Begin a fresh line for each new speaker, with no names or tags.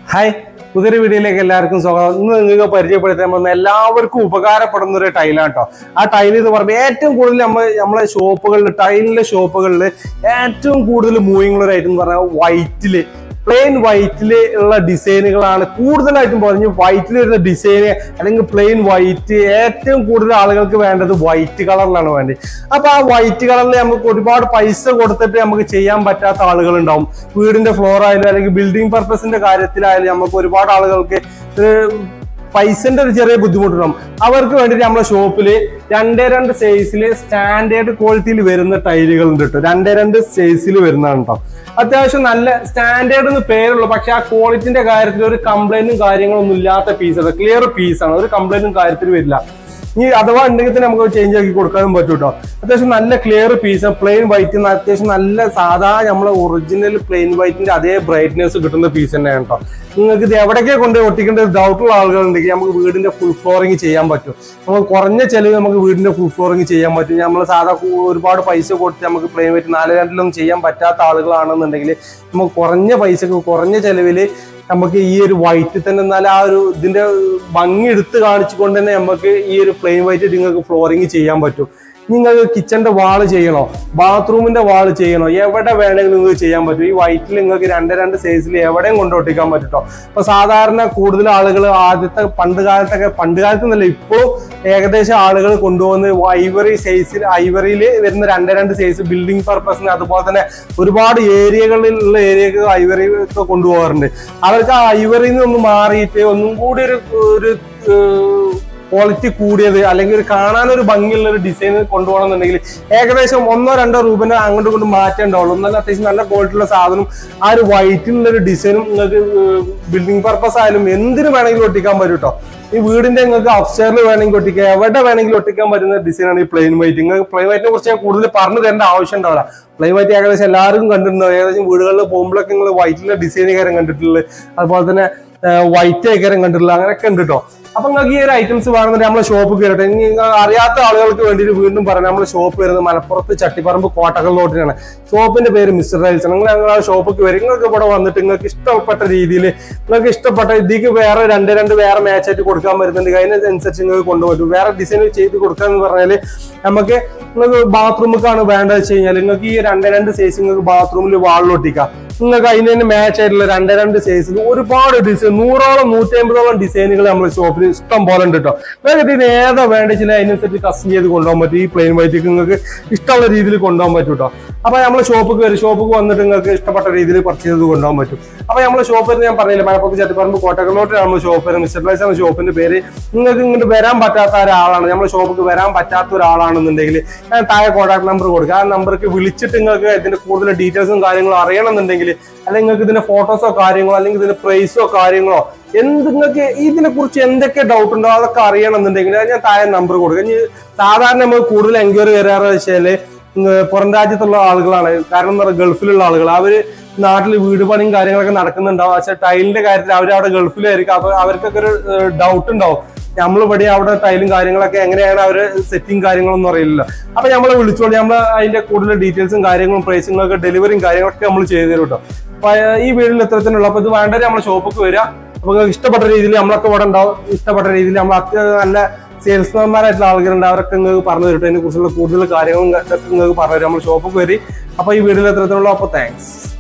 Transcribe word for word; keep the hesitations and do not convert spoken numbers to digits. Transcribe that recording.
Hi, പുതിയൊരു വീഡിയോയിലേക്ക് എല്ലാവർക്കും സ്വാഗതം. ഇന്ന് നിങ്ങൾക്ക് പരിചയപ്പെടുത്താൻ പോകുന്ന എല്ലാവർക്കും ഉപകാരപ്പെടുന്ന ഒരു ടൈലാണ് കേട്ടോ. ആ ടൈൽ എന്ന് പറയുമ്പോൾ ഏറ്റവും കൂടുതൽ നമ്മൾ നമ്മളെ ഷോപ്പുകളിൽ ടൈലിന്റെ ഷോപ്പുകളിൽ ഏറ്റവും കൂടുതൽ മൂവിങ് ഉള്ള ഒരു ഐറ്റം എന്ന് പറഞ്ഞാൽ വൈറ്റില് പ്ലെയിൻ വൈറ്റില് ഉള്ള ഡിസൈനുകളാണ് കൂടുതലായിട്ടും പറഞ്ഞു. വൈറ്റിൽ വരുന്ന ഡിസൈന് അല്ലെങ്കിൽ പ്ലെയിൻ വൈറ്റ് ഏറ്റവും കൂടുതൽ ആളുകൾക്ക് വേണ്ടത് വൈറ്റ് കളറിലാണ് വേണ്ടത്. അപ്പൊ ആ വൈറ്റ് കളറിൽ നമുക്ക് ഒരുപാട് പൈസ കൊടുത്തിട്ട് നമുക്ക് ചെയ്യാൻ പറ്റാത്ത ആളുകൾ ഉണ്ടാവും. വീടിന്റെ ഫ്ലോർ ആയാലും അല്ലെങ്കിൽ ബിൽഡിംഗ് പർപ്പസിന്റെ കാര്യത്തിലായാലും നമുക്ക് ഒരുപാട് ആളുകൾക്ക് പൈസന്റെ ഒരു ചെറിയ ബുദ്ധിമുട്ടുണ്ടാവും. അവർക്ക് വേണ്ടിയിട്ട് നമ്മുടെ ഷോപ്പിൽ രണ്ടേ രണ്ട് സൈസില് സ്റ്റാൻഡേർഡ് ക്വാളിറ്റിയിൽ വരുന്ന ടൈലുകൾ ഉണ്ട് കേട്ടോ. രണ്ടേ രണ്ട് സൈസിൽ വരുന്നതാണ് കേട്ടോ. അത്യാവശ്യം നല്ല സ്റ്റാൻഡേർഡ് എന്ന് പേരുള്ളൂ, പക്ഷെ ആ ക്വാളിറ്റിന്റെ കാര്യത്തിൽ ഒരു കംപ്ലൈന്റും കാര്യങ്ങളൊന്നും ഇല്ലാത്ത പീസാണ്. ക്ലിയർ പീസാണ്, ഒരു കംപ്ലൈന്റും കാര്യത്തിൽ വരില്ല. ഇനി അഥവാ ഉണ്ടെങ്കിൽ തന്നെ നമുക്ക് ചേഞ്ച് ആക്കി കൊടുക്കാനും പറ്റും കേട്ടോ. അത്യാവശ്യം നല്ല ക്ലിയർ പീസ്, പ്ലെയിൻ വൈറ്റ്, അത്യാവശ്യം നല്ല സാധാ നമ്മളെ ഒറിജിനൽ പ്ലെയിൻ വൈറ്റിന്റെ അതേ ബ്രൈറ്റ്നെസ് കിട്ടുന്ന പീസ് തന്നെയാണ് കേട്ടോ. നിങ്ങൾക്ക് ഇത് എവിടേക്ക് കൊണ്ട് ഒട്ടിക്കേണ്ട ഡൗട്ടുള്ള ആളുകളുണ്ടെങ്കിൽ നമുക്ക് വീടിന്റെ ഫുൾ ഫ്ലോറിങ് ചെയ്യാൻ പറ്റും. നമുക്ക് കുറഞ്ഞ ചെലവ് നമുക്ക് വീടിന്റെ ഫുൾ ഫ്ലോറിങ് ചെയ്യാൻ പറ്റും. നമ്മൾ സാധാ ഒരുപാട് പൈസ കൊടുത്ത് നമുക്ക് പ്ലെയിൻ വൈറ്റ് നാല് രണ്ടിലൊന്നും ചെയ്യാൻ പറ്റാത്ത ആളുകളാണെന്നുണ്ടെങ്കിൽ നമുക്ക് കുറഞ്ഞ പൈസക്ക് കുറഞ്ഞ ചെലവില് നമുക്ക് ഈ ഒരു വൈറ്റ് തന്നെ എന്നാൽ ആ ഒരു ഇതിന്റെ ഭംഗി എടുത്ത് കാണിച്ചുകൊണ്ട് തന്നെ നമുക്ക് ഈ ഒരു പ്ലെയിൻ വൈറ്റ് നിങ്ങൾക്ക് ഫ്ലോറിങ് ചെയ്യാൻ പറ്റും. നിങ്ങൾക്ക് കിച്ചന്റെ വാള് ചെയ്യണോ, ബാത്റൂമിന്റെ വാള് ചെയ്യണോ, എവിടെ വേണമെങ്കിലും നിങ്ങൾക്ക് ചെയ്യാൻ പറ്റും. ഈ വൈറ്റിൽ നിങ്ങൾക്ക് രണ്ട് രണ്ട് സൈസിൽ എവിടെയും കൊണ്ടൊട്ടിക്കാൻ പറ്റും. അപ്പൊ സാധാരണ കൂടുതൽ ആളുകൾ ആദ്യത്തെ പണ്ട് കാലത്തൊക്കെ പണ്ട് കാലത്തൊന്നല്ല ഇപ്പോഴും ഏകദേശം ആളുകൾ കൊണ്ടുപോകുന്ന ഐവറി സൈസിൽ ഐവറിയിൽ വരുന്ന രണ്ട് രണ്ട് സൈസ് ബിൽഡിംഗ് പർപ്പസിന് അതുപോലെ തന്നെ ഒരുപാട് ഏരിയകളിലുള്ള ഏരിയകൾ ഐവറി ഒക്കെ കൊണ്ടുപോകാറുണ്ട്. അവർക്ക് ആ ഐവറിയിൽ നിന്ന് ഒന്ന് മാറിയിട്ട് ഒന്നും കൂടി ഒരു ഒരു ക്വാളിറ്റി കൂടിയത് അല്ലെങ്കിൽ ഒരു കാണാനൊരു ഭംഗിയുള്ള ഒരു ഡിസൈൻ കൊണ്ടുപോകണമെന്നുണ്ടെങ്കിൽ ഏകദേശം ഒന്നോ രണ്ടോ രൂപനെ അങ്ങോട്ടും ഇങ്ങോട്ടും മാറ്റേണ്ടാവുള്ളൂ. എന്നാലും അത്യാവശ്യം നല്ല ക്വാളിറ്റിയുള്ള സാധനം ആ ഒരു വൈറ്റിലുള്ള ഒരു ഡിസൈനും നിങ്ങൾക്ക് ബിൽഡിംഗ് പർപ്പസ് ആയാലും എന്തിനു വേണമെങ്കിലും ഒട്ടിക്കാൻ പറ്റും കേട്ടോ. ഈ വീടിന്റെ നിങ്ങൾക്ക് അപ്സ്റ്റെയറിൽ വേണമെങ്കിൽ ഒട്ടിക്കുക, എവിടെ വേണമെങ്കിലും ഒട്ടിക്കാൻ പറ്റുന്ന ഡിസൈനാണ് ഈ പ്ലെയിൻ വൈറ്റ്. നിങ്ങൾക്ക് പ്ലെയിൻ വൈറ്റിനെ കുറിച്ച് ഞാൻ കൂടുതൽ പറഞ്ഞു തരേണ്ട ആവശ്യം ഉണ്ടാവില്ല. പ്ലെയിൻ വൈറ്റ് ഏകദേശം എല്ലാവർക്കും കണ്ടിട്ടുണ്ടാവും. ഏകദേശം വീടുകളിൽ പോകുമ്പോഴൊക്കെ നിങ്ങൾ വൈറ്റിലെ ഡിസൈൻ കാര്യം കണ്ടിട്ടുള്ളത്, അതുപോലെ തന്നെ വൈറ്റ് ആയിക്കാരം കണ്ടിട്ടുള്ളത്, അങ്ങനെയൊക്കെ ഉണ്ട് കേട്ടോ. അപ്പൊ നിങ്ങൾക്ക് ഈ ഒരു ഐറ്റംസ് വേണമെന്നുണ്ടെങ്കിൽ നമ്മളെ ഷോപ്പ് കയറട്ടെ. നിങ്ങൾ അറിയാത്ത ആളുകൾക്ക് വേണ്ടിയിട്ട് വീണ്ടും പറയാം, നമ്മുടെ ഷോപ്പ് വരുന്നത് മലപ്പുറത്ത് ചട്ടിപ്പറമ്പ് കോട്ടക്കൽ റോഡിനാണ്. ഷോപ്പിന്റെ പേര് മിസ്റ്റർ ടൈൽസ്. നിങ്ങൾ ഞങ്ങൾ ആ ഷോപ്പിൽ വരും. നിങ്ങൾക്ക് ഇവിടെ വന്നിട്ട് നിങ്ങൾക്ക് ഇഷ്ടപ്പെട്ട രീതിയിൽ നിങ്ങൾക്ക് ഇഷ്ടപ്പെട്ട ഇതിക്ക് വേറെ രണ്ട് രണ്ട് വേറെ മാച്ച് ആയിട്ട് കൊടുക്കാൻ പറ്റുന്നുണ്ട്. അതിനനുസരിച്ച് നിങ്ങൾക്ക് കൊണ്ടുപോകും. വേറെ ഡിസൈൻ ചെയ്ത് കൊടുക്കാന്ന് പറഞ്ഞാല് നമുക്ക് നിങ്ങൾക്ക് ബാത്റൂമിലേക്കാണ് വേണ്ടത് വെച്ച് കഴിഞ്ഞാൽ നിങ്ങൾക്ക് ഈ രണ്ട് രണ്ട് സൈസ് നിങ്ങൾക്ക് ബാത്റൂമിൽ വാളിലൊട്ടിക്കാം. നിങ്ങൾക്ക് അതിന് തന്നെ മാച്ച് ആയിട്ടുള്ള രണ്ട് രണ്ട് സൈസിൽ ഒരുപാട് ഡിസൈൻ നൂറോളം നൂറ്റി അമ്പതോളം ഡിസൈനുകൾ നമ്മുടെ ഷോപ്പിൽ ഇഷ്ടം പോലെ ഉണ്ട് കേട്ടോ. നിങ്ങൾക്ക് ഇതിന് ഏതാ വേണ്ടിച്ചില്ല അതിനനുസരിച്ച് കസ്റ്റം ചെയ്ത് കൊണ്ടുപോകാൻ പറ്റും. ഈ പ്ലെയിൻ വൈറ്റ് നിങ്ങൾക്ക് ഇഷ്ടമുള്ള രീതിയിൽ കൊണ്ടുപോകാൻ പറ്റും കേട്ടോ. അപ്പൊ നമ്മളെ ഷോപ്പിൽ വരും. ഷോപ്പിൽ വന്നിട്ട് നിങ്ങൾക്ക് ഇഷ്ടപ്പെട്ട രീതിയിൽ പർച്ചേസ് ചെയ്ത് കൊണ്ടുപോകാൻ പറ്റും. അപ്പൊ നമ്മളെ ഷോപ്പിൽ ഞാൻ പറഞ്ഞില്ല, മലപ്പുറത്ത് ചട്ടിപ്പറമ്പ് കോട്ടക്കലോട്ട് നമ്മൾ ഷോപ്പ് മിസ്റ്റർ ടൈൽസ് ആണ് ഷോപ്പിന്റെ പേര്. നിങ്ങൾക്ക് ഇങ്ങോട്ട് വരാൻ പറ്റാത്ത ഒരാളാണ്, നമ്മുടെ ഷോപ്പിൽ വരാൻ പറ്റാത്ത ഒരാളാണെന്നുണ്ടെങ്കിൽ ഞാൻ താഴെ കോൺടാക്ട് നമ്പർ കൊടുക്കുക. ആ നമ്പർക്ക് വിളിച്ചിട്ട് നിങ്ങൾക്ക് ഇതിന്റെ കൂടുതൽ ഡീറ്റെയിൽസും കാര്യങ്ങളും അറിയണമെന്നുണ്ടെങ്കിൽ അല്ലെങ്കിൽ നിങ്ങൾക്ക് ഇതിന്റെ ഫോട്ടോസോ കാര്യങ്ങളോ അല്ലെങ്കിൽ ഇതിന്റെ പ്രൈസോ കാര്യങ്ങളോ എന്ത് നിങ്ങൾക്ക് ഇതിനെ കുറിച്ച് എന്തൊക്കെ ഡൗട്ട് ഉണ്ടോ അതൊക്കെ അറിയണമെന്നുണ്ടെങ്കിൽ ഞാൻ താഴെ നമ്പർ കൊടുക്കുക. ഇനി സാധാരണ നമ്മൾ കൂടുതൽ എൻക്വയറി വരാറ് വെച്ചാല് പുറം രാജ്യത്തുള്ള ആളുകളാണ്. കാരണം എന്താ പറയുക, ഗൾഫിലുള്ള ആളുകൾ അവര് നാട്ടിൽ വീട് പണിയും കാര്യങ്ങളൊക്കെ നടക്കുന്നുണ്ടാവും. പക്ഷെ ടൈലിന്റെ കാര്യത്തിൽ അവർ അവിടെ ഗൾഫിലായിരിക്കും. അപ്പൊ അവർക്കൊക്കെ ഒരു ഡൗട്ട് ഉണ്ടാവും, നമ്മളിവിടെ അവിടെ ടൈലും കാര്യങ്ങളൊക്കെ എങ്ങനെയാണ് അവര് സെറ്റിംഗ് കാര്യങ്ങളൊന്നും അറിയില്ല. അപ്പൊ നമ്മളെ വിളിച്ചോളൂ, നമ്മൾ അതിന്റെ കൂടുതൽ ഡീറ്റെയിൽസും കാര്യങ്ങളും പ്രൈസിങ്ങളൊക്കെ ഡെലിവറിയും കാര്യങ്ങളൊക്കെ നമ്മൾ ചെയ്തു തരും കേട്ടോ. അപ്പൊ ഈ വീട്ടിൽ എത്രത്തിനുള്ള അപ്പൊ ഇത് വേണ്ടവര് നമ്മളെ ഷോപ്പിൽ വരിക. അപ്പൊ ഇഷ്ടപ്പെട്ട രീതിയിൽ നമ്മളൊക്കെ ഇവിടെ ഉണ്ടാവും. ഇഷ്ടപ്പെട്ട രീതിയിൽ നമ്മൾ അത്ര നല്ല സെയിൽസ്മാൻമാരായിട്ടുള്ള ആളുകളുണ്ട്, അവരൊക്കെ നിങ്ങൾക്ക് പറഞ്ഞു തരും. അതിനെ കുറിച്ചുള്ള കൂടുതൽ കാര്യങ്ങളും നിങ്ങൾക്ക് പറഞ്ഞു തരും. നമ്മൾ ഷോപ്പിൽ വരി. അപ്പൊ ഈ വീട്ടിൽ എത്രത്തിനുള്ള അപ്പൊ താങ്ക്സ്.